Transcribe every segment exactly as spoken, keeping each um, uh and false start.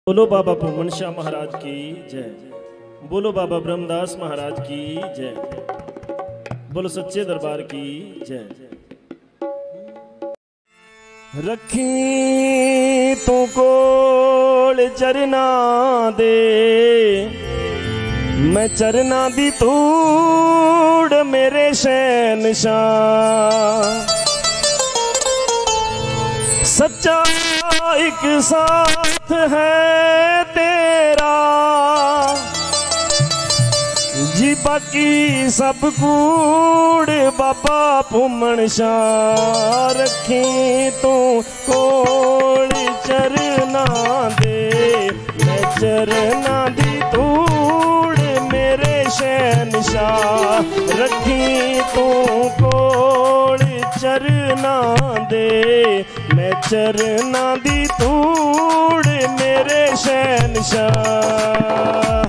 बोलो बाबा भूमन शाह महाराज की जय। बोलो बाबा ब्रह्मदास महाराज की जय। बोलो सच्चे दरबार की जय। रखी तू कोल चरना दे, मैं चरना दी तूड़ मेरे शहनशाह। सच्चा एक साथ है तेरा जी, बाकी सब कूड़ बाबा भूमन शाह। रखी तू कोल चरना दे, मैं चरना दी तूड़ मेरे शहनशाह। रखी तू कोल चरना दे, मैं चरना दी तूड़ मेरे शहनशाह।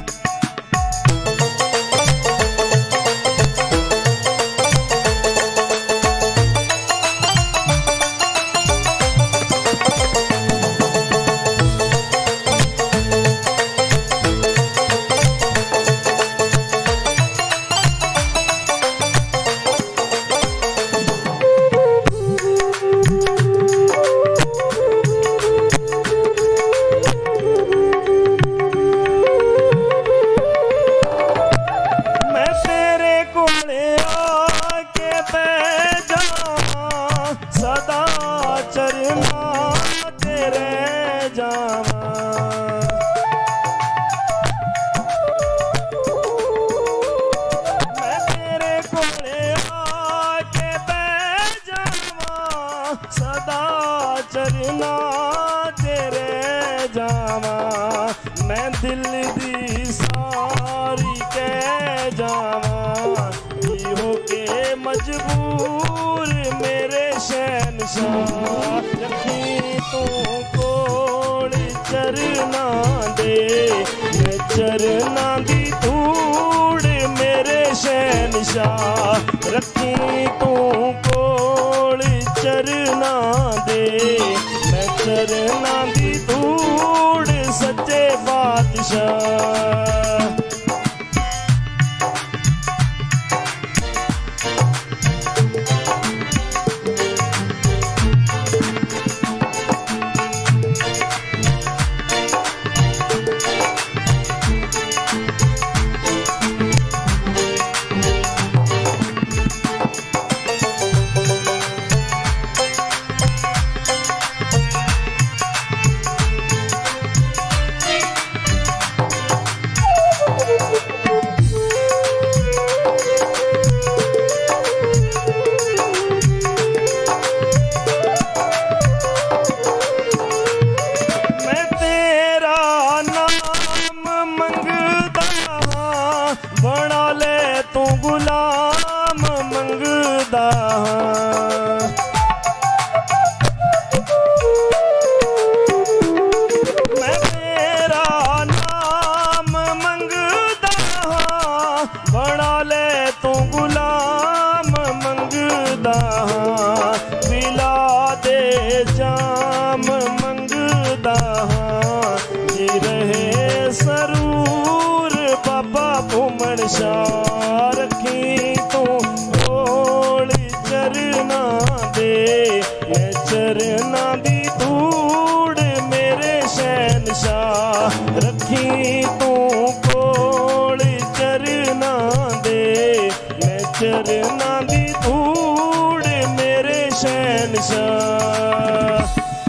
मैं दिल दी सारी कह जावा, हो के मजबूर मेरे शहनशाह। रखी तू कोल चरना दे, मैं चरना दी तूड़ मेरे शहनशाह। रखी तू कोल चरना दे, मैं चरना दी तूड़ सच्चे बादशाह। बना ले तू गुलाम मंगदा, मैं तेरा नाम मंगदा। बना ले तू गुलाम मंगदा, पिला दे जाम मंगदा। जी रहे सरूर बाबा भूमन शाह। रखी तू कोल चरना दे, मैं चरना दी तूड़ मेरे शहनशाह। रखी तू कोल चरना दे, मैं चरना दी तूड़ मेरे शहनशाह।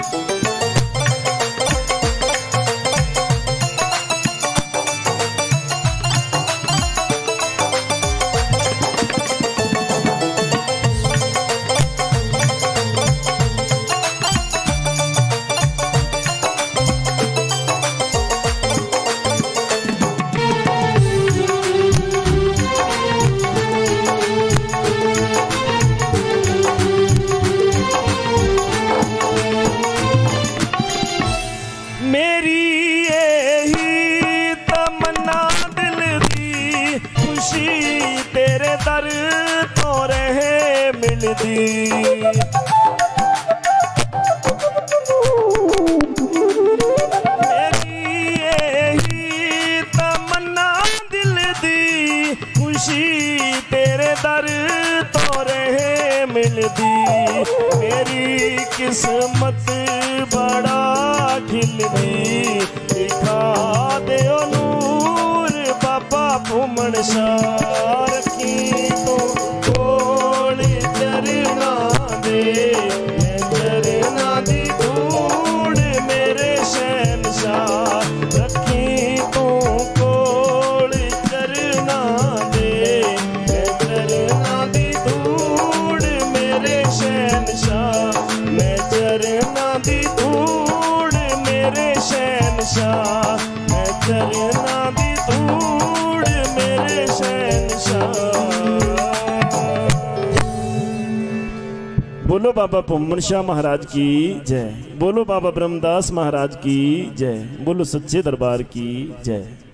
मेरी यही तमन्ना दिल दी, खुशी तेरे दर तो रहे मिलदी। मेरी मेरी किस्मत बड़ा खिलदी दिखा दे नूर बाबा भूमन शाह रखी तो कोल चरना दे मैं चरना दी धूड़ मेरे शहनशाह रखी तो कोल चरना दे मैं चरना दी धूड़ मेरे शहनशाह मैं चरना दी धूड़ मेरे शहनशाह मैं चरना दी धूड़ मेरे शहनशाह। बोलो बाबा भूमन शाह महाराज की जय। बोलो बाबा ब्रह्मदास महाराज की जय। बोलो सच्चे दरबार की जय।